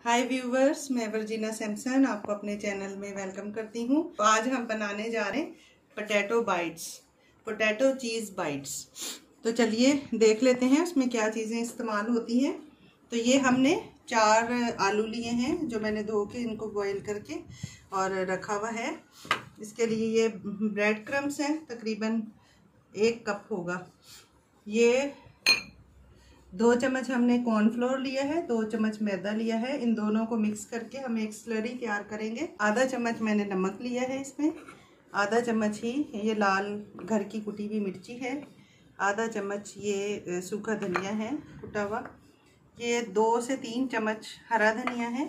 हाय viewers, मैं Virginia Samson आपको अपने चैनल में वेलकम करती हूँ। तो आज हम बनाने जा रहे हैं potato bites, potato cheese bites. तो चलिए देख लेते हैं उसमें क्या चीज़ें इस्तेमाल होती हैं। तो ये हमने 4 आलू लिए हैं जो मैंने धो के इनको बॉईल करके और रखा हुआ है। इसके लिए ये ब्रेड क्रम्स हैं, तकरीबन 1 कप होगा। ये 2 चम्मच हमने कॉर्नफ्लोर लिया है, 2 चम्मच मैदा लिया है। इन दोनों को मिक्स करके हम एक स्लरी तैयार करेंगे। आधा चम्मच मैंने नमक लिया है इसमें, आधा चम्मच ही ये लाल घर की कुटी हुई मिर्ची है, आधा चम्मच ये सूखा धनिया है कुटा हुआ, ये 2 से 3 चम्मच हरा धनिया है,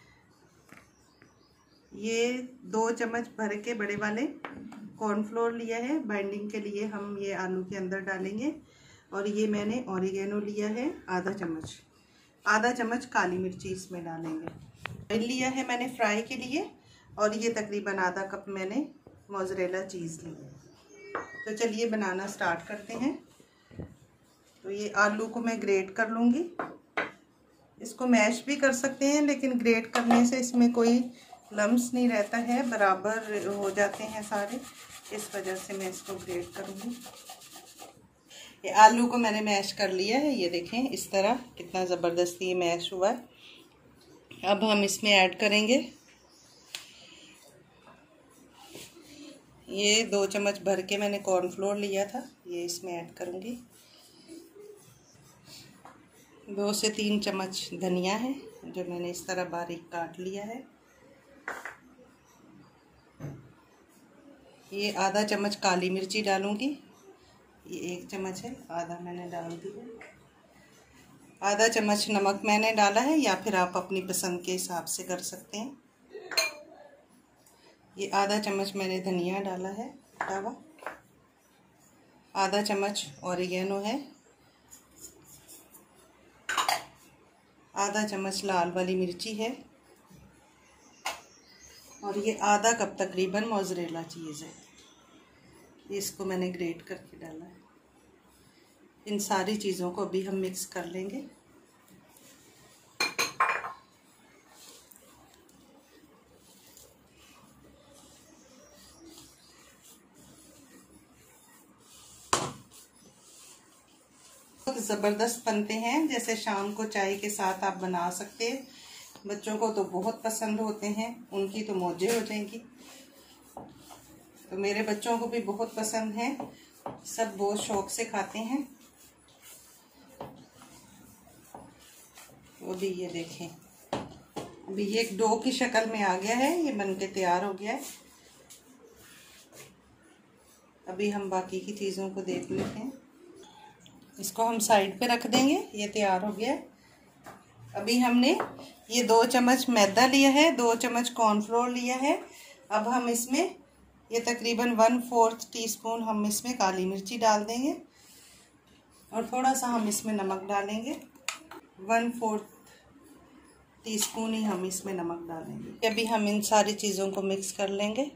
ये 2 चम्मच भर के बड़े वाले कॉर्नफ्लोर लिया है। बाइंडिंग के लिए हम ये आलू के अंदर डालेंगे। और ये मैंने ऑरिगेनो लिया है आधा चम्मच काली मिर्ची इसमें डालेंगे। ऑयल लिया है मैंने फ्राई के लिए, और ये तकरीबन आधा कप मैंने मोज़रेला चीज़ ली है। तो चलिए बनाना स्टार्ट करते हैं। तो ये आलू को मैं ग्रेट कर लूँगी। इसको मैश भी कर सकते हैं, लेकिन ग्रेट करने से इसमें कोई लम्स नहीं रहता है, बराबर हो जाते हैं सारे, इस वजह से मैं इसको ग्रेट करूँगी। ये आलू को मैंने मैश कर लिया है, ये देखें इस तरह कितना ज़बरदस्ती ये मैश हुआ है। अब हम इसमें ऐड करेंगे ये 2 चम्मच भर के मैंने कॉर्नफ्लोर लिया था, ये इसमें ऐड करूँगी। 2 से 3 चम्मच धनिया है जो मैंने इस तरह बारीक काट लिया है। ये आधा चम्मच काली मिर्ची डालूँगी, ये 1 चम्मच है, आधा मैंने डाल दिया। आधा चम्मच नमक मैंने डाला है, या फिर आप अपनी पसंद के हिसाब से कर सकते हैं। ये आधा चम्मच मैंने धनिया डाला है कटा हुआ, आधा चम्मच ऑरिगेनो है, आधा चम्मच लाल वाली मिर्ची है, और ये आधा कप तकरीबन मोज़रेला चीज़ है, इसको मैंने ग्रेट करके डाला है। इन सारी चीज़ों को अभी हम मिक्स कर लेंगे। बहुत ज़बरदस्त बनते हैं, जैसे शाम को चाय के साथ आप बना सकते हैं। बच्चों को तो बहुत पसंद होते हैं, उनकी तो मौजें हो जाएंगी। तो मेरे बच्चों को भी बहुत पसंद है, सब बहुत शौक से खाते हैं। वो भी ये देखें, अभी ये एक डो की शक्ल में आ गया है, ये बनके तैयार हो गया है। अभी हम बाकी की चीज़ों को देख लेते हैं। इसको हम साइड पे रख देंगे, ये तैयार हो गया है। अभी हमने ये 2 चम्मच मैदा लिया है, 2 चम्मच कॉर्नफ्लोर लिया है। अब हम इसमें ये तकरीबन 1/4 टीस्पून हम इसमें काली मिर्ची डाल देंगे, और थोड़ा सा हम इसमें नमक डालेंगे। 1/4 टीस्पून ही हम इसमें नमक डालेंगे। अभी हम इन सारी चीज़ों को मिक्स कर लेंगे,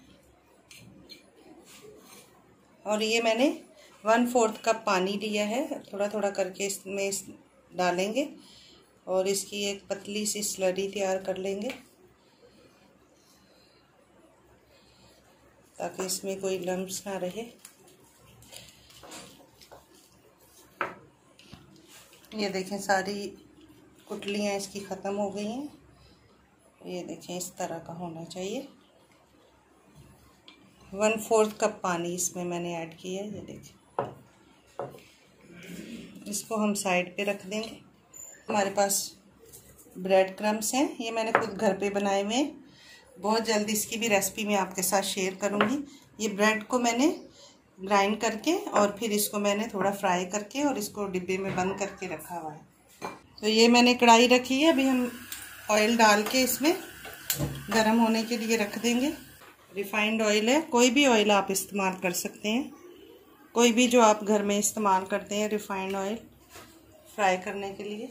और ये मैंने 1/4 कप पानी लिया है, थोड़ा थोड़ा करके इसमें डालेंगे, और इसकी एक पतली सी स्लरी तैयार कर लेंगे, ताकि इसमें कोई लम्स ना रहे। ये देखें सारी कुटलियाँ इसकी ख़त्म हो गई हैं। ये देखें इस तरह का होना चाहिए। 1/4 कप पानी इसमें मैंने ऐड किया है, ये देखें। इसको हम साइड पे रख देंगे। हमारे पास ब्रेड क्रम्स हैं, ये मैंने खुद घर पे बनाए हुए हैं। बहुत जल्दी इसकी भी रेसिपी मैं आपके साथ शेयर करूँगी। ये ब्रेड को मैंने ग्राइंड करके और फिर इसको मैंने थोड़ा फ्राई करके और इसको डिब्बे में बंद करके रखा हुआ है। तो ये मैंने कढ़ाई रखी है, अभी हम ऑयल डाल के इसमें गरम होने के लिए रख देंगे। रिफाइंड ऑयल है, कोई भी ऑयल आप इस्तेमाल कर सकते हैं, कोई भी जो आप घर में इस्तेमाल करते हैं रिफाइंड ऑयल फ्राई करने के लिए।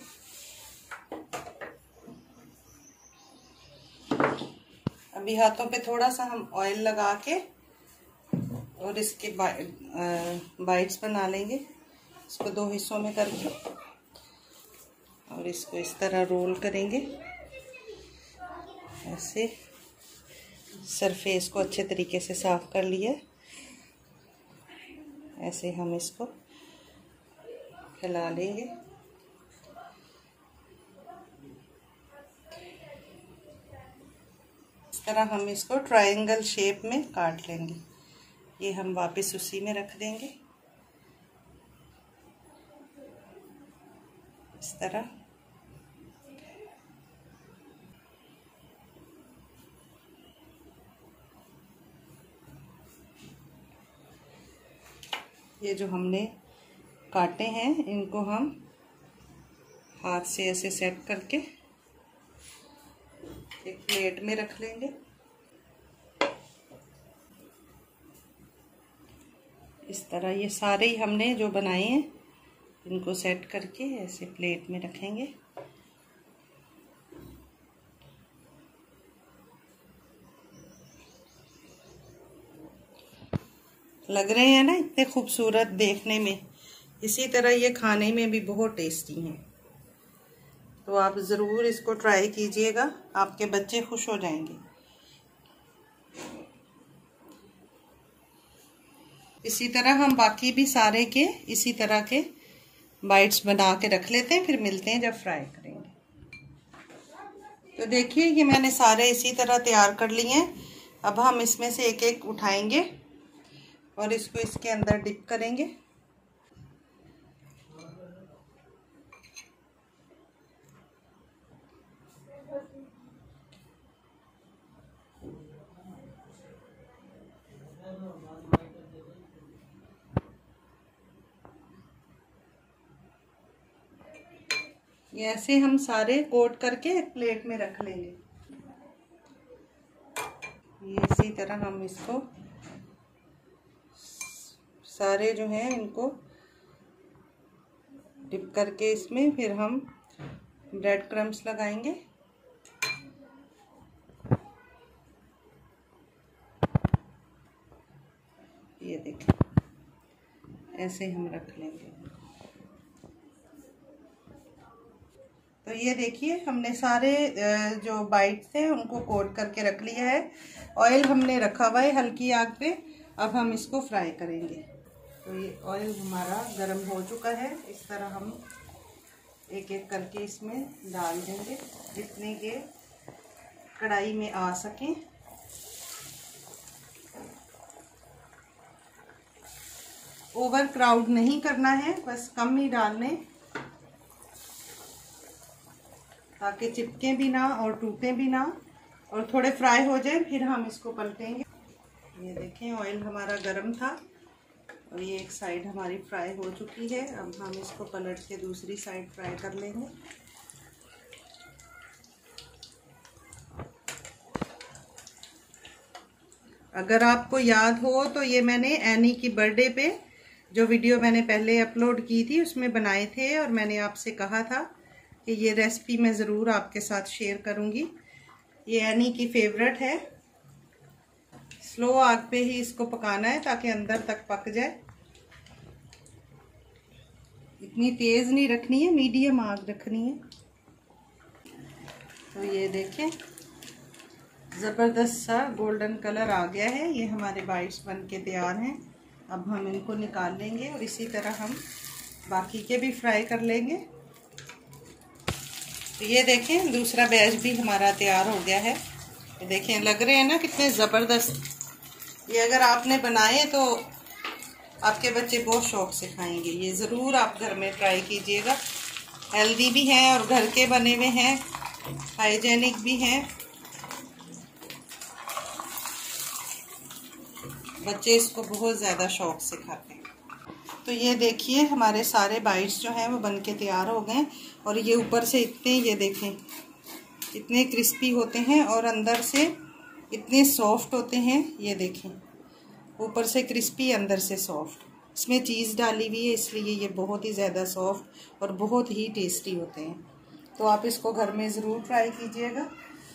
अभी हाथों पे थोड़ा सा हम ऑयल लगा के और इसके बाइट्स बना लेंगे। इसको 2 हिस्सों में करके और इसको इस तरह रोल करेंगे। ऐसे सरफेस को अच्छे तरीके से साफ कर लिया। ऐसे हम इसको फैला लेंगे। इस तरह हम इसको ट्रायंगल शेप में काट लेंगे। ये हम वापस उसी में रख देंगे इस तरह। ये जो हमने काटे हैं इनको हम हाथ से ऐसे सेट करके एक प्लेट में रख लेंगे। इस तरह ये सारे ही हमने जो बनाए हैं इनको सेट करके ऐसे प्लेट में रखेंगे। लग रहे हैं ना इतने खूबसूरत देखने में, इसी तरह ये खाने में भी बहुत टेस्टी हैं। तो आप ज़रूर इसको ट्राई कीजिएगा, आपके बच्चे खुश हो जाएंगे। इसी तरह हम बाकी भी सारे के इसी तरह के बाइट्स बना के रख लेते हैं, फिर मिलते हैं जब फ्राई करेंगे। तो देखिए ये मैंने सारे इसी तरह तैयार कर लिए हैं। अब हम इसमें से एक एक उठाएंगे और इसको इसके अंदर डिप करेंगे। ये ऐसे हम सारे कोट करके एक प्लेट में रख लेंगे। ये इसी तरह हम इसको सारे जो हैं इनको डिप करके इसमें फिर हम ब्रेड क्रम्स लगाएंगे। ये देखें ऐसे हम रख लेंगे। तो ये देखिए हमने सारे जो बाइट्स थे उनको कोट करके रख लिया है। ऑयल हमने रखा हुआ है हल्की आग पे। अब हम इसको फ्राई करेंगे। तो ये ऑयल हमारा गर्म हो चुका है। इस तरह हम एक एक करके इसमें डाल देंगे जितने के कढ़ाई में आ सकें। ओवर क्राउड नहीं करना है, बस कम ही डालने ताकि चिपके भी ना और टूटे भी ना, और थोड़े फ्राई हो जाए फिर हम इसको पलटेंगे। ये देखें ऑयल हमारा गर्म था और ये एक साइड हमारी फ्राई हो चुकी है। अब हम इसको पलट के दूसरी साइड फ्राई कर लेंगे। अगर आपको याद हो तो ये मैंने एनी की बर्थडे पे जो वीडियो मैंने पहले अपलोड की थी उसमें बनाए थे, और मैंने आपसे कहा था कि ये रेसिपी मैं ज़रूर आपके साथ शेयर करूँगी। ये एनी की फेवरेट है। स्लो आग पे ही इसको पकाना है ताकि अंदर तक पक जाए। इतनी तेज़ नहीं रखनी है, मीडियम आग रखनी है। तो ये देखें ज़बरदस्त सा गोल्डन कलर आ गया है। ये हमारे बाइट्स बन के तैयार हैं। अब हम इनको निकाल लेंगे और इसी तरह हम बाकी के भी फ्राई कर लेंगे। तो ये देखें दूसरा बैच भी हमारा तैयार हो गया है। ये देखें लग रहे हैं ना कितने ज़बरदस्त। ये अगर आपने बनाए तो आपके बच्चे बहुत शौक से खाएंगे। ये ज़रूर आप घर में ट्राई कीजिएगा। हेल्दी भी हैं और घर के बने हुए हैं, हाइजेनिक भी हैं। बच्चे इसको बहुत ज़्यादा शौक से खाते हैं। तो ये देखिए हमारे सारे बाइट्स जो हैं वो बन के तैयार हो गए। और ये ऊपर से इतने, ये देखें इतने क्रिस्पी होते हैं और अंदर से इतने सॉफ्ट होते हैं। ये देखें ऊपर से क्रिस्पी अंदर से सॉफ्ट। इसमें चीज़ डाली हुई है इसलिए ये बहुत ही ज़्यादा सॉफ्ट और बहुत ही टेस्टी होते हैं। तो आप इसको घर में ज़रूर ट्राई कीजिएगा।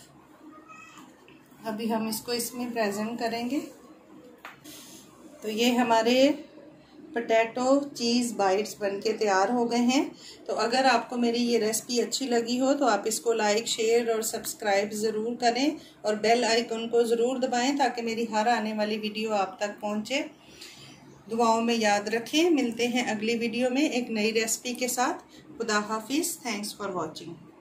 अभी हम इसको इसमें प्रेजेंट करेंगे। तो ये हमारे पोटैटो चीज़ बाइट्स बनके तैयार हो गए हैं। तो अगर आपको मेरी ये रेसिपी अच्छी लगी हो तो आप इसको लाइक, शेयर और सब्सक्राइब ज़रूर करें और बेल आइकन को ज़रूर दबाएं ताकि मेरी हर आने वाली वीडियो आप तक पहुंचे। दुआओं में याद रखें। मिलते हैं अगली वीडियो में एक नई रेसिपी के साथ। खुदा हाफिज़। Thanks for watching.